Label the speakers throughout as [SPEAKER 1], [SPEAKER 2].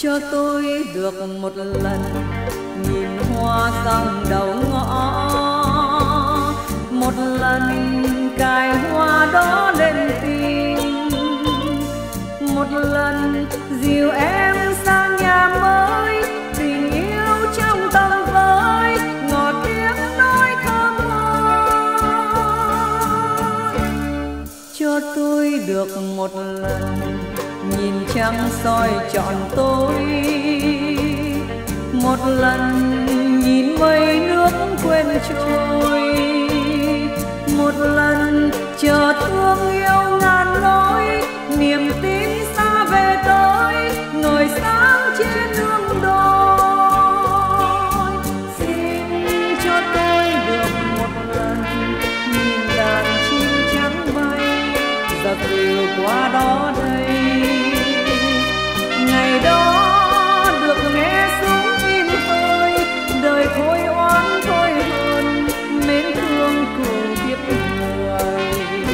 [SPEAKER 1] cho tôi được một lần nhìn hoa dòng đầu ngõ, một lần cài hoa đó lên tim, một lần dìu em sang nhà mới, tình yêu trong tâm với ngọt tiếng nói thơm ngon. Cho tôi được một lần nhìn trăng soi trọn tôi, một lần nhìn mây nước quên trôi, một lần chờ thương yêu ngàn lối, niềm tin xa về tới ngời sáng trên nương đôi. Xin cho tôi được một lần nhìn đàn chim trắng bay giật từ qua đó đây, ngày đó được nghe súng im hơi, đời thôi oán thôi hơn, mến thương cùng kiếp người.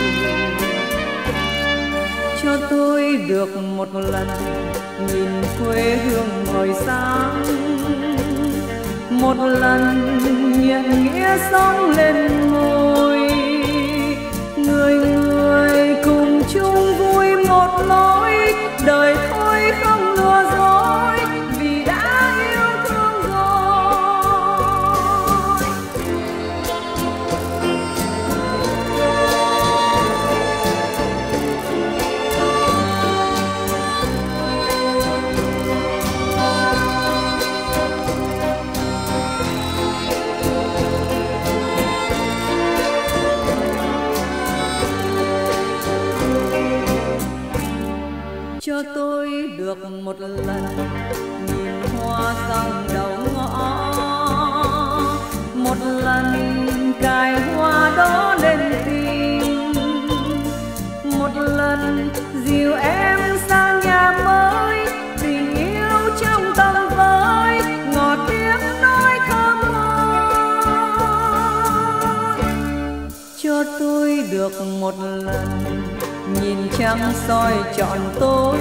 [SPEAKER 1] Cho tôi được một lần nhìn quê hương ngời sáng, một lần nhận nghĩa sống lên ngôi, người người cùng chung vui một lối, đời thôi không lừa dối vì đã yêu thương rồi. Cho tôi được một lần nhìn hoa dòng đầu ngõ, một lần cài hoa đó lên tim, một lần dìu em sang nhà mới, tình yêu trong tâm với ngọt tiếng nói thơm ngon. Cho tôi được một lần nhìn trăng soi trọn tôi,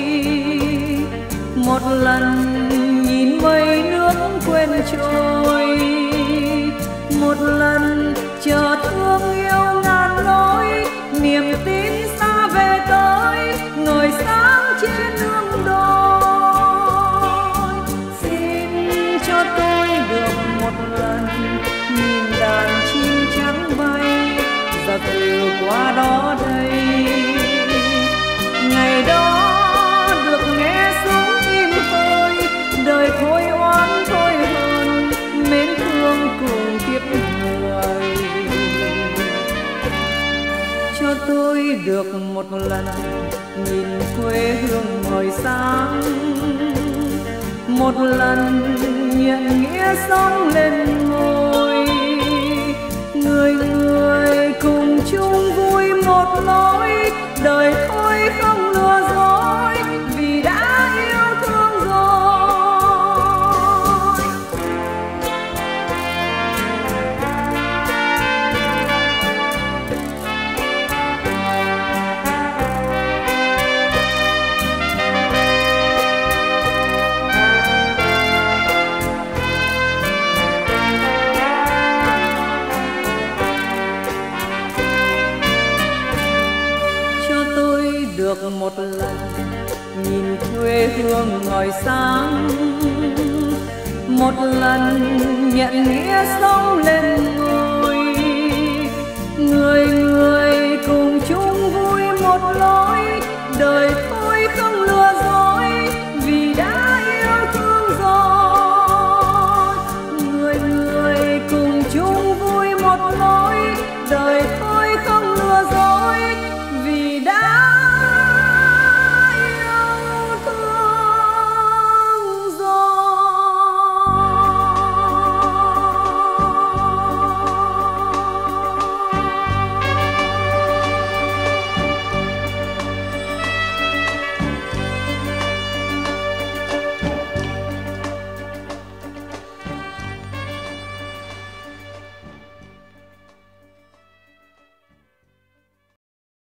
[SPEAKER 1] một lần nhìn mây nước quên trôi, một lần chờ thương yêu ngàn lối, niềm tin xa về tới ngời sáng trên nương đôi. Xin cho tôi được một lần nhìn đàn chim trắng bay giật từ qua đó đây, ngày đó được nghe súng im hơi, đời thôi oán thôi hơn, mến thương cùng kiếp người. Cho tôi được một lần nhìn quê hương ngời sáng, một lần nhận nghĩa sống lên ngôi, người người cùng chung vui một lối, đời thôi không lừa dối vì đã yêu thương rồi. Được một lần nhìn quê hương ngời sáng, một lần nhận nghĩa sống lên ngôi, người người cùng chung